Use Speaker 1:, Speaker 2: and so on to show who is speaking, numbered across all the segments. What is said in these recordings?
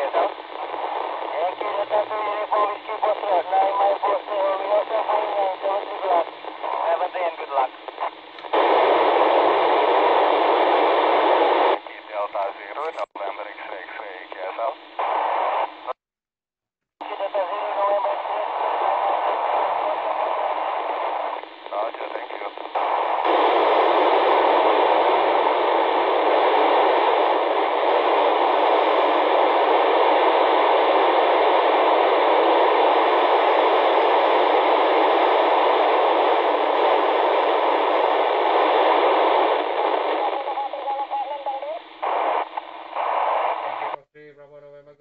Speaker 1: KSL. Yankee Delta 2 Uniform Whiskey Foxtrot, 9 mile post, Romeo 5973, good luck. 73 and good luck. Yankee Delta 0, November X-ray, X-ray, KSL. Yankee Delta 0, November X-ray. Roger, thank you.
Speaker 2: Bravo November.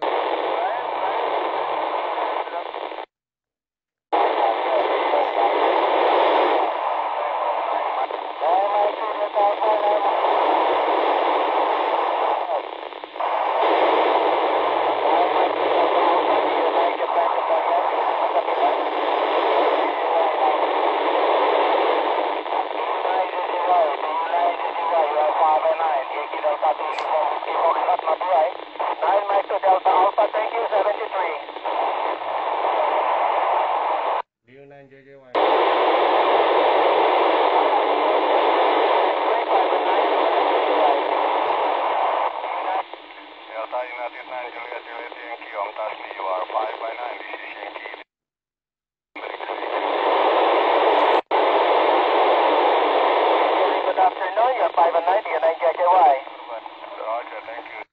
Speaker 1: United 9 Juliet Juliet Yankee on Tasty, you are 5 by 9, this is Yankee. Good afternoon, you're 5 and 9, you're 9 KKY. Roger, thank you.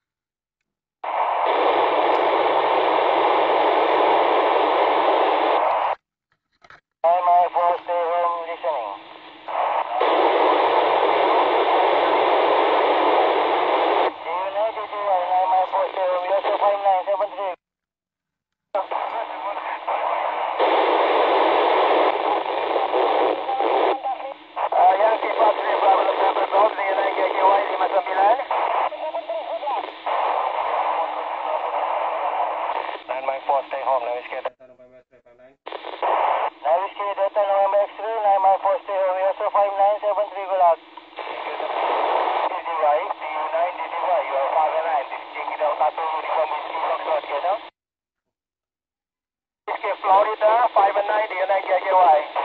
Speaker 1: My 4, stay home listening. Yankee Foxtrot, Bravo November Golf, 9 KKY, 59. 9 my 4, stay home, now Whiskey Delta November X-ray 59. Now Whiskey Delta November X-ray, 9 my 4, stay home, also 5973, good luck. DDY, DU9, DDY, you are 5 and 9, this is Yankee Delta 2, Uniform Whiskey Foxtrot, KSL. Whiskey Florida, 5 and 9, DU9 KKY.